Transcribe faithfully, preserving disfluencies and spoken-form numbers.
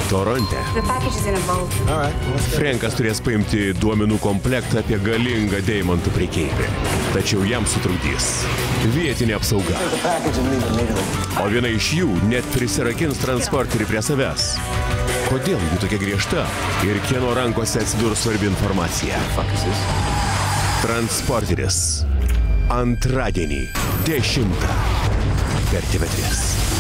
Toronte. Frankas turės paimti duomenų komplektą apie galingą deimantų prekeivį. Tačiau jam sutrukdys vietinė apsauga. O viena iš jų net prisirakins transporterį prie savęs. Kodėl ji tokia griežta ir kieno rankose atsidurs svarbi informacija? Transporteris. Antradienį dešimtą per T V trys.